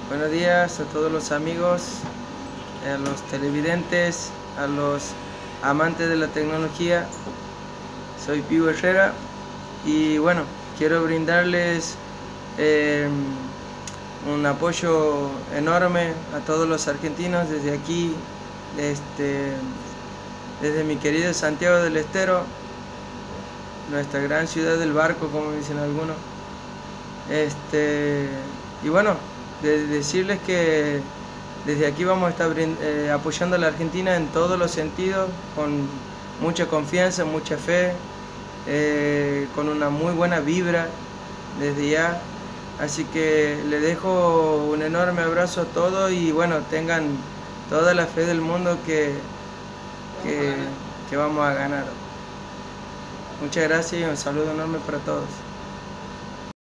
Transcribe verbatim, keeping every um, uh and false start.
Buenos días a todos los amigos, a los televidentes, a los amantes de la tecnología. Soy Pío Herrera y bueno, quiero brindarles eh, un apoyo enorme a todos los argentinos desde aquí, este, desde mi querido Santiago del Estero, nuestra gran ciudad del barco, como dicen algunos. Este, y bueno, de decirles que desde aquí vamos a estar eh, apoyando a la Argentina en todos los sentidos, con mucha confianza, mucha fe, eh, con una muy buena vibra desde ya. Así que les dejo un enorme abrazo a todos y bueno, tengan toda la fe del mundo que, que, que vamos a ganar. Muchas gracias y un saludo enorme para todos.